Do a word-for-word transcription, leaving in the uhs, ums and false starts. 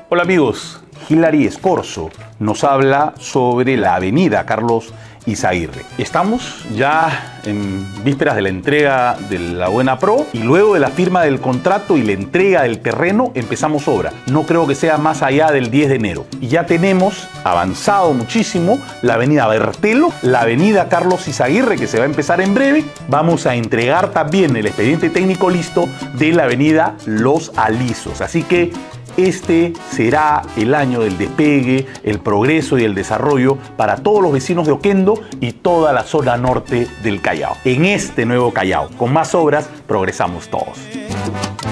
Hola amigos, Hilary Escorzo nos habla sobre la avenida Carlos Izaguirre. Estamos ya en vísperas de la entrega de la Buena Pro y luego de la firma del contrato y la entrega del terreno empezamos obra. No creo que sea más allá del diez de enero. Y ya tenemos avanzado muchísimo la avenida Bertelo, la avenida Carlos Izaguirre, que se va a empezar en breve. Vamos a entregar también el expediente técnico listo de la avenida Los Alisos. Así que este será el año del despegue, el progreso y el desarrollo para todos los vecinos de Oquendo y toda la zona norte del Callao. En este nuevo Callao, con más obras, progresamos todos.